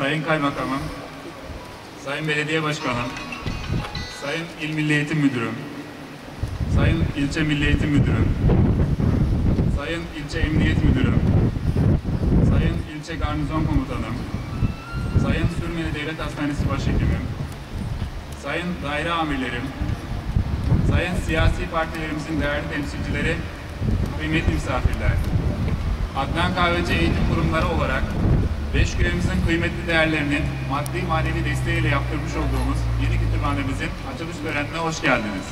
Sayın Kaymakamım, Sayın Belediye Başkanım, Sayın İl Milli Eğitim Müdürüm, Sayın İlçe Milli Eğitim Müdürüm, Sayın İlçe Emniyet Müdürüm, Sayın İlçe Garnizon Komutanım, Sayın Sürmeni Devlet Hastanesi Başhekimim, Sayın Daire Amirlerim, Sayın siyasi partilerimizin değerli temsilcileri, kıymetli misafirler. Adnan Kahveci Eğitim Kurumları olarak Beşköy'ümüzün kıymetli değerlerinin maddi manevi desteğiyle yaptırmış olduğumuz yeni kütüphanemizin açılış törenine hoş geldiniz.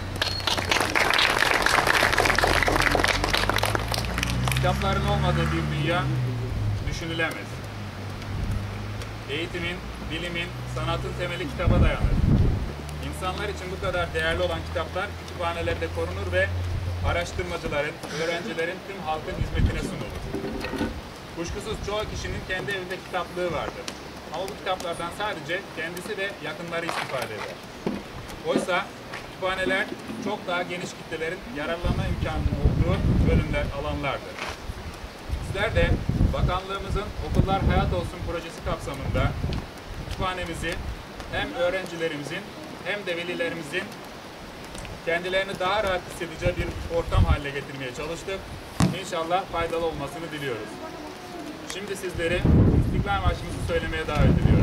Kitapların olmadığı bir dünya düşünülemez. Eğitimin, bilimin, sanatın temeli kitaba dayanır. İnsanlar için bu kadar değerli olan kitaplar kütüphanelerde korunur ve araştırmacıların, öğrencilerin, tüm halkın hizmetine sunulur. Kuşkusuz çoğu kişinin kendi evinde kitaplığı vardır. Ama bu kitaplardan sadece kendisi ve yakınları istifade eder. Oysa kütüphaneler çok daha geniş kitlelerin yararlanma imkanının olduğu bölümler, alanlardır. Bizler de bakanlığımızın Okullar Hayat Olsun projesi kapsamında kütüphanemizi hem öğrencilerimizin hem de velilerimizin kendilerini daha rahat hissedeceği bir ortam haline getirmeye çalıştık. İnşallah faydalı olmasını diliyoruz. Şimdi sizleri İstiklal Marşımızı söylemeye davet ediyorum.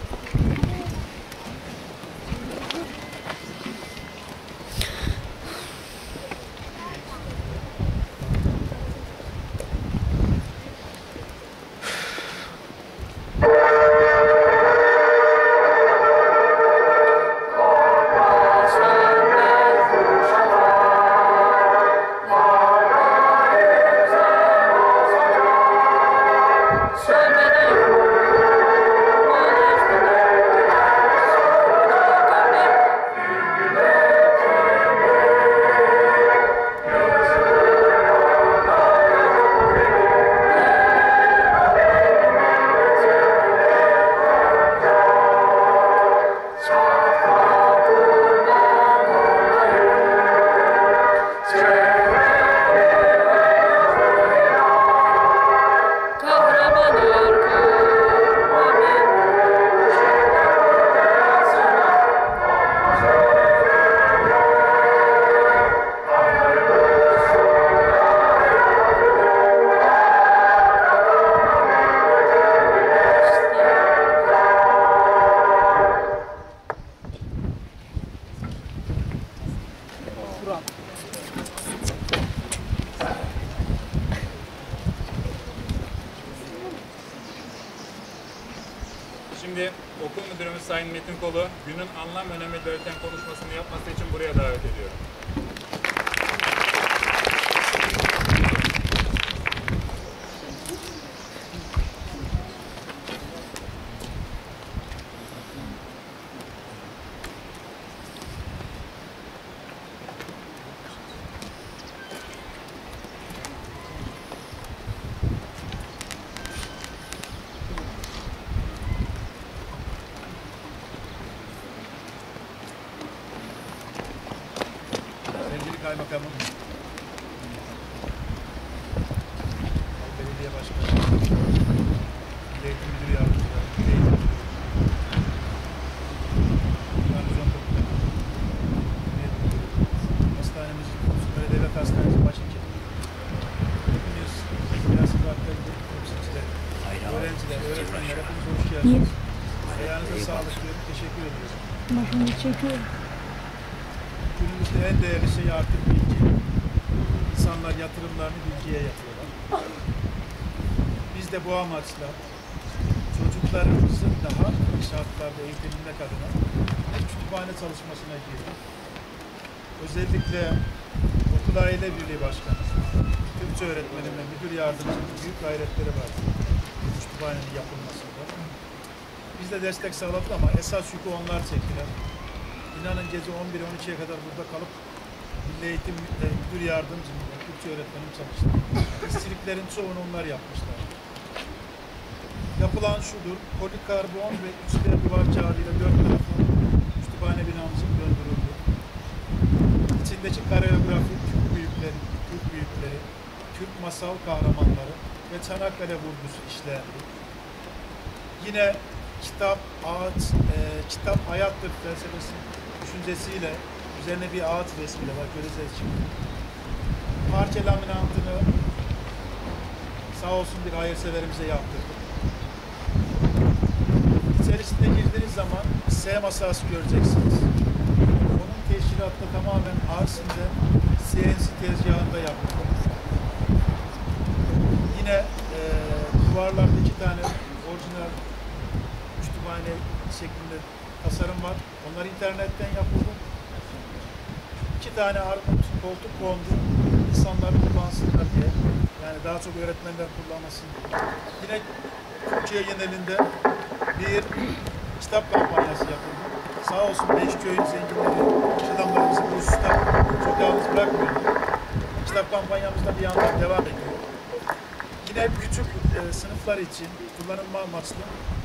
Şimdi okul müdürümüz Sayın Metin Kolu günün anlam önemini belirten konuşmasını yapması için buraya davet ediyorum. Kaymakamım, Belediye Başkanı, İl Eğitim Müdürü Yardımcıları, İl Eğitim Müdürü, Garnizon Komutanı, Emniyet Müdürü, Hastanemizin, Sürmeni Devlet Hastanesi Başhekimi, hepiniz siyasi partilerin temsilcileri, öğrenciler, öğretmenler, hepiniz hoş geldiniz. Ayağınıza sağlık diyorum, teşekkür ediyorum. Teşekkür ederim. Günümüzde en değerli şey artık bilgi. İnsanlar yatırımlarını bilgiye yapıyorlar. Biz de bu amaçla çocuklarımızın daha iyi şartlarda eğitimine adına bir kütüphane çalışmasına girdik. Özellikle Okul Aile Birliği Başkanı, Türkçe öğretmenim ve müdür yardımcımın büyük gayretleri var bu kütüphanenin yapılmasında. Biz de destek sağladık ama esas yükü onlar çektiler. İnanın gece 11-12'ye kadar burada kalıp Milli Eğitim Müdür Yardımcım, Türkçe öğretmenim çalıştı. İşçiliklerin çoğunu onlar yapmışlar. Yapılan şudur, polikarbon ve 3D duvar kağıdıyla 4 tarafı kütüphane binamızın döndürüldü. İçindeki kareografi Türk büyükleri, Türk masal kahramanları ve Çanakkale vurgusu işlendi. Yine kitap, ağaç, kitap hayattır felsefesi düşüncesiyle üzerine bir ağaç resmiyle var, göreceğiz şimdi. Parça laminantını sağ olsun bir hayırseverimize yaptırdık. İçerisine girdiğiniz zaman S masası göreceksiniz. Onun teşkilatı tamamen Arsin'de CNC tezgahında yaptık. Yine duvarlarda 2 tane orijinal kütüphane şeklinde tasarım var. Onlar internetten yapıldı. 2 tane armut koltuk kondu. İnsanlar kullansınlar diye. Yani daha çok öğretmenler kullanmasın diye. Yine Türkiye genelinde bir kitap kampanyası yapıldı. Sağ olsun Beşköy'ün zenginleri, iş adamlarımızı bu hususta çok yalnız bırakmıyorlar. Kitap kampanyamız da bir yandan devam ediyor. Yine küçük sınıflar için kullanılma amaçlı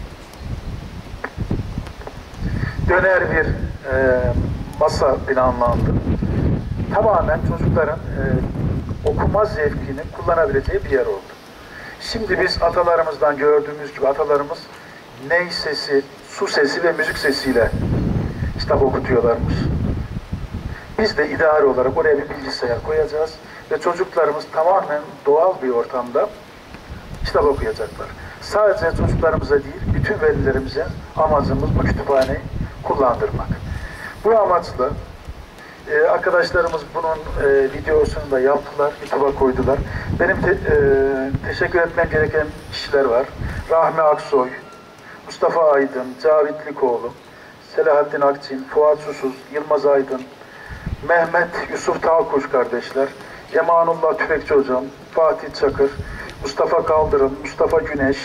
döner bir masa planlandı. Tamamen çocukların okuma zevkini kullanabileceği bir yer oldu. Şimdi biz atalarımızdan gördüğümüz gibi atalarımız ney sesi, su sesi ve müzik sesiyle kitap okutuyorlarmış. Biz de idari olarak oraya bir bilgisayar koyacağız ve çocuklarımız tamamen doğal bir ortamda kitap okuyacaklar. Sadece çocuklarımıza değil, bütün velilerimize amacımız bu kütüphaneyi kullandırmak. Bu amaçla arkadaşlarımız bunun videosunu da yaptılar, YouTube'a koydular. Benim teşekkür etmem gereken kişiler var. Rahmi Aksoy, Mustafa Aydın, Cavit Likoğlu, Selahattin Akçin, Fuat Susuz, Yılmaz Aydın, Mehmet Yusuf Talkuş kardeşler, Emanullah Tüfekçi Hocam, Fatih Çakır, Mustafa Kaldırım, Mustafa Güneş,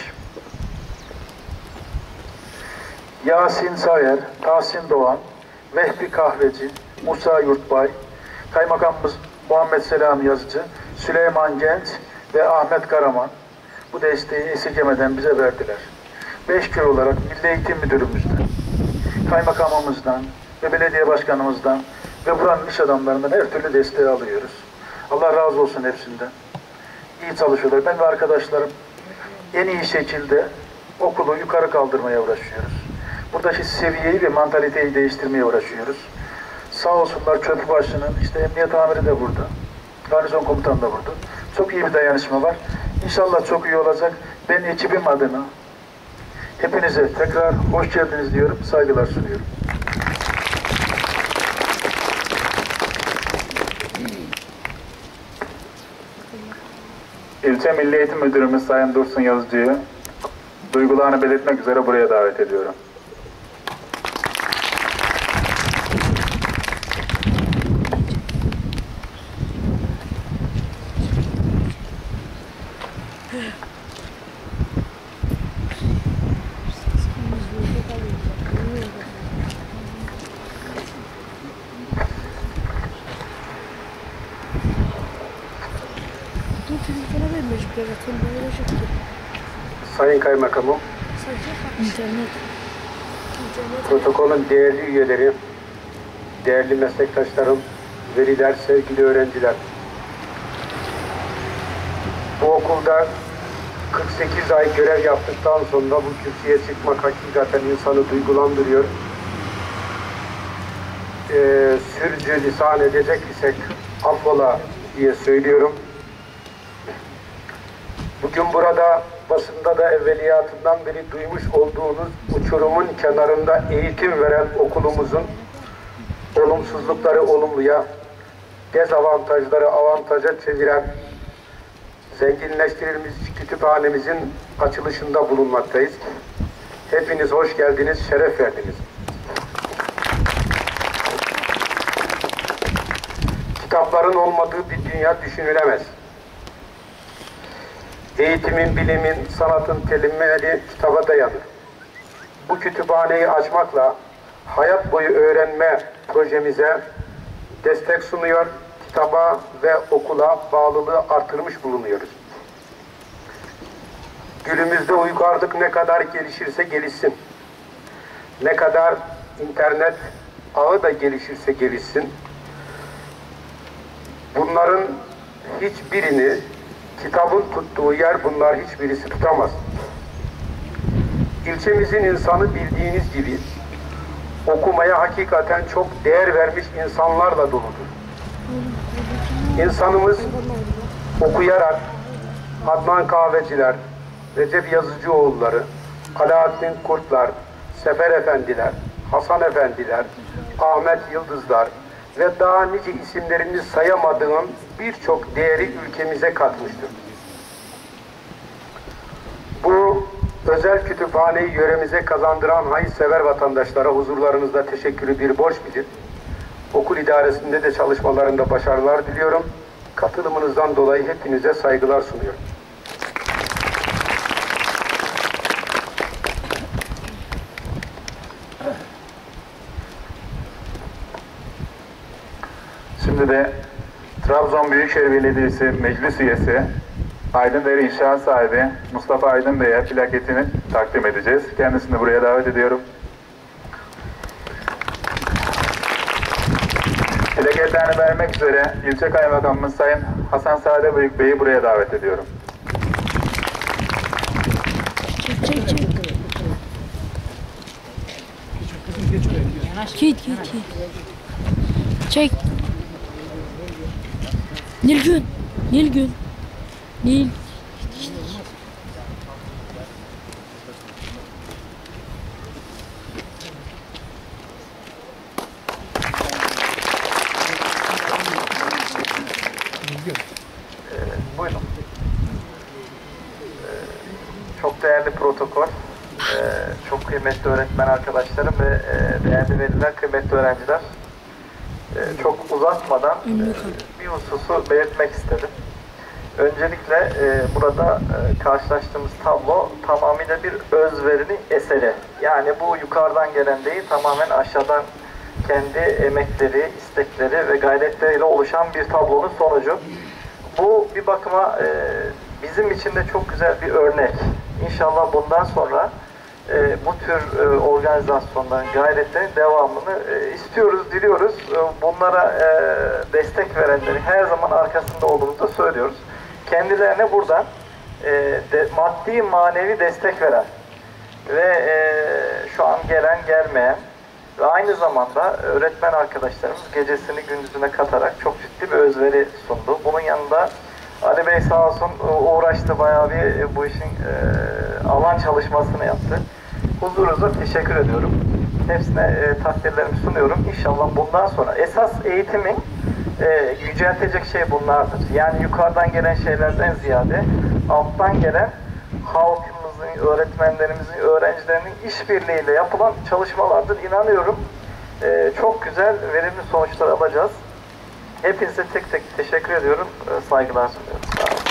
Yasin Sayer, Tahsin Doğan, Vehbi Kahveci, Musa Yurtbay, Kaymakamımız Muhammed Selam Yazıcı, Süleyman Genç ve Ahmet Karaman bu desteği esirgemeden bize verdiler. Beşköy olarak Milli Eğitim Müdürümüzden, Kaymakamımızdan ve Belediye Başkanımızdan ve buranın iş adamlarından her türlü desteği alıyoruz. Allah razı olsun hepsinden. İyi çalışıyorlar. Ben ve arkadaşlarım en iyi şekilde okulu yukarı kaldırmaya uğraşıyoruz. Buradaki seviyeyi ve mantaliteyi değiştirmeye uğraşıyoruz. Sağ olsunlar Köprübaşı'nın, işte Emniyet Amiri de burada, Garnizon Komutanı da burada. Çok iyi bir dayanışma var. İnşallah çok iyi olacak. Ben ekibim adına hepinize tekrar hoş geldiniz diyorum, saygılar sunuyorum. İlçe Milli Eğitim Müdürümüz Sayın Dursun Yazıcı'yı duygularını belirtmek üzere buraya davet ediyorum. Sayın Kaymakamım, protokolün değerli üyeleri, değerli meslektaşlarım, veliler, sevgili öğrenciler. Bu okulda 48 ay görev yaptıktan sonra bu kürsüye çıkmak hakikaten insanı duygulandırıyor. Sürcü lisan edecek isek affola diye söylüyorum. Bugün burada basında da evveliyatından beri duymuş olduğunuz uçurumun kenarında eğitim veren okulumuzun olumsuzlukları olumluya, dezavantajları avantaja çeviren zenginleştirilmiş kütüphanemizin açılışında bulunmaktayız. Hepiniz hoş geldiniz, şeref verdiniz. Kitapların olmadığı bir dünya düşünülemez. Eğitimin, bilimin, sanatın temelleri kitaba dayanır. Bu kütüphaneyi açmakla hayat boyu öğrenme projemize destek sunuyor, kitaba ve okula bağlılığı artırmış bulunuyoruz. Günümüzde uygarlık ne kadar gelişirse gelişsin, ne kadar internet ağı da gelişirse gelişsin, bunların hiçbirini, kitabın tuttuğu yer bunlar hiçbirisi tutamaz. İlçemizin insanı bildiğiniz gibi okumaya hakikaten çok değer vermiş insanlarla doludur. İnsanımız okuyarak Adnan Kahveciler, Recep Yazıcıoğulları, Alaaddin Kurtlar, Sefer Efendiler, Hasan Efendiler, Ahmet Yıldızlar ve daha nice isimlerini sayamadığım birçok değeri ülkemize katmıştır. Bu özel kütüphaneyi yöremize kazandıran hayırsever vatandaşlara huzurlarınızda teşekkürü bir borç bilip, okul idaresinde de çalışmalarında başarılar diliyorum. Katılımınızdan dolayı hepinize saygılar sunuyorum. Şimdi de Trabzon Büyükşehir Belediyesi Meclis Üyesi Aydınder İnşaat sahibi Mustafa Aydın Bey'e plaketini takdim edeceğiz. Kendisini buraya davet ediyorum. Plaketlerini vermek üzere ilçe kaymakamımız Sayın Hasan Sade Büyük Bey'i buraya davet ediyorum. Git. Çek. Nilgün. Nil. Buyurun. Çok değerli protokol, çok kıymetli öğretmen arkadaşlarım ve değerli veliler, kıymetli öğrenciler. Çok uzatmadan bir hususu belirtmek istedim. Öncelikle burada karşılaştığımız tablo tamamıyla bir özverinin eseri. Yani bu yukarıdan gelen değil, tamamen aşağıdan kendi emekleri, istekleri ve gayretleriyle oluşan bir tablonun sonucu. Bu bir bakıma bizim için de çok güzel bir örnek. İnşallah bundan sonra bu tür organizasyonların, gayretlerin devamını istiyoruz, diliyoruz. Bunlara destek verenleri her zaman arkasında olduğumuzu da söylüyoruz. Kendilerine buradan maddi, manevi destek veren ve şu an gelen, gelmeyen ve aynı zamanda öğretmen arkadaşlarımız gecesini gündüzüne katarak çok ciddi bir özveri sundu. Bunun yanında Ali Bey sağ olsun uğraştı, bayağı bir bu işin alan çalışmasını yaptı. Huzurunuza teşekkür ediyorum. Hepsine takdirlerimi sunuyorum. İnşallah bundan sonra esas eğitimin yüceltecek şey bunlardır. Yani yukarıdan gelen şeylerden ziyade alttan gelen halkımızın, öğretmenlerimizin, öğrencilerinin işbirliğiyle yapılan çalışmalardır. İnanıyorum çok güzel, verimli sonuçlar alacağız. Hepinize tek tek teşekkür ediyorum. Saygılar sunuyorum. Sağ olun.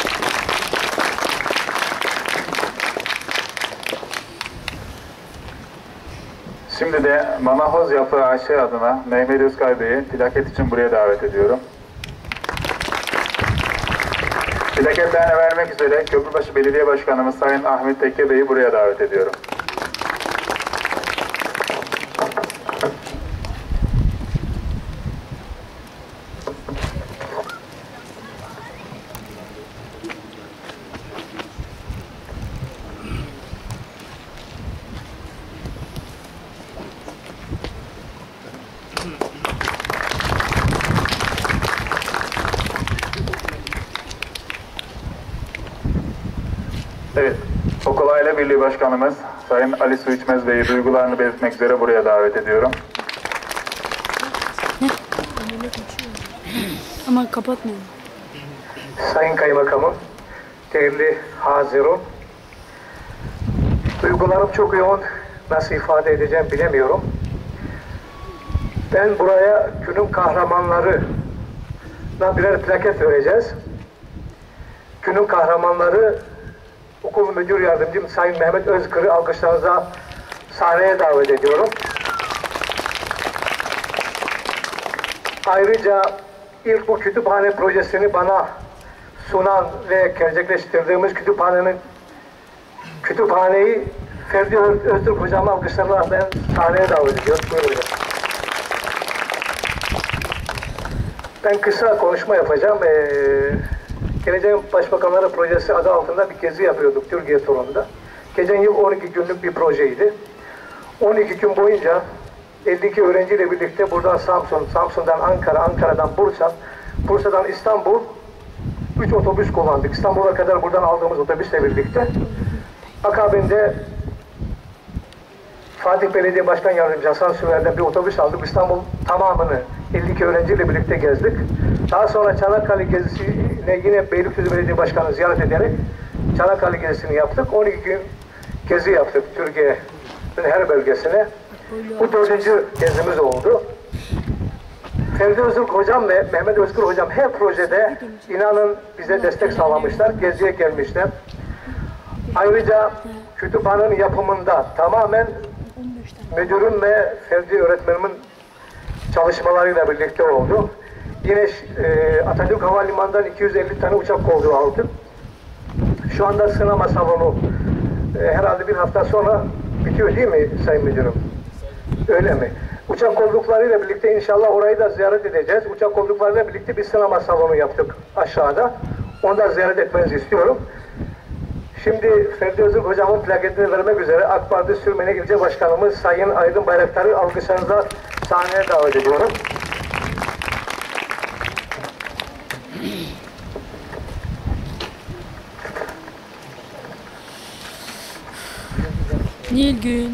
Şimdi de Manahoz Yapı AŞ adına Mehmet Özkay Bey'i plaket için buraya davet ediyorum. Plaketlerini vermek üzere Köprübaşı Belediye Başkanımız Sayın Ahmet Tekke Bey'i buraya davet ediyorum. Evet, Okul Aile Birliği Başkanımız Sayın Ali Su İçmez Bey'i duygularını belirtmek üzere buraya davet ediyorum. Ama kapatmayın. Sayın Kaymakamım, değerli Hazirun, duygularım çok yoğun, nasıl ifade edeceğim bilemiyorum. Ben buraya günün kahramanlarına birer plaket vereceğiz. Günün kahramanları Okul Müdür Yardımcım Sayın Mehmet Özkır'ı alkışlarınıza sahneye davet ediyorum. Ayrıca ilk bu kütüphane projesini bana sunan ve gerçekleştirdiğimiz kütüphaneyi Ferdi Öztürk hocamı alkışlarla ben sahneye davet ediyorum. Buyurun. Ben kısa konuşma yapacağım. Geleceğin Başbakanları Projesi adı altında bir gezi yapıyorduk Türkiye turunda. Geçen yıl 12 günlük bir projeydi. 12 gün boyunca 52 öğrenciyle birlikte buradan Samsun, Samsun'dan Ankara, Ankara'dan Bursa, Bursa'dan İstanbul 3 otobüs kullandık. İstanbul'a kadar buradan aldığımız otobüsle birlikte. Akabinde Fatih Belediye Başkan Yardımcısı Hasan Sümer'den bir otobüs aldık. İstanbul tamamını 52 öğrenciyle birlikte gezdik. Daha sonra Çanakkale gezisine yine Beylikdüzü Belediye Başkanı ziyaret ederek Çanakkale gezisini yaptık. 12 gün gezi yaptık Türkiye'nin her bölgesine. Bu 4. gezimiz oldu. Ferdi Öztürk Hocam ve Mehmet Özgür Hocam her projede inanın bize destek sağlamışlar. Geziye gelmişler. Ayrıca kütüphanenin yapımında tamamen müdürüm ve Ferdi öğretmenimin çalışmalarıyla birlikte oldu. Yine Atatürk Havalimanı'ndan 250 tane uçak koltuğu aldık. Şu anda sınama salonu herhalde bir hafta sonra bitiyor değil mi Sayın Müdürüm? Öyle mi? Uçak kolluklarıyla birlikte inşallah orayı da ziyaret edeceğiz. Uçak kolluklarıyla birlikte bir sinema salonu yaptık aşağıda. Onu da ziyaret etmenizi istiyorum. Şimdi Ferdi Öztürk Hocam'ın plaketini vermek üzere AK Parti Sürmene İlçe Başkanımız Sayın Aydın Bayraktar'ı alkışlarınızla sahneye davet ediyorum. Nilgün.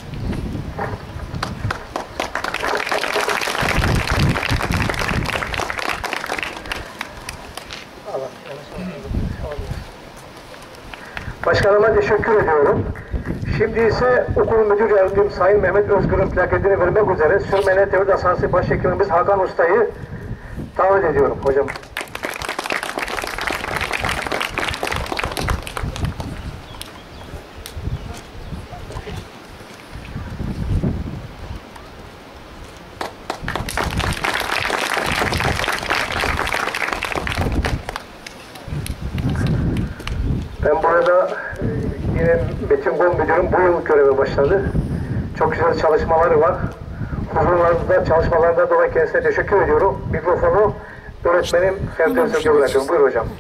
Başkanıma teşekkür ediyorum. Şimdi ise okul müdür yardımcım Sayın Mehmet Özgür'ün plaketini vermek üzere Sürmene Tevhid Asansı Başhekimimiz Hakan Usta'yı davet ediyorum hocam. Ben burada yine Metin Gol Müdürüm bu yıl göreve başladı. Çok güzel çalışmaları var. Huzurlarında, çalışmalarında dolayı kendisine teşekkür ediyorum. Mikrofonu öğretmenim Ferdi Öztürk'e bırakıyorum. Buyur hocam.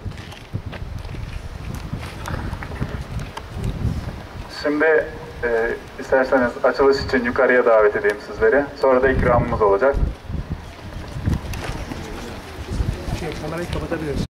Şimdi isterseniz açılış için yukarıya davet edeyim sizleri. Sonra da ikramımız olacak. Kamerayı kapatabiliriz.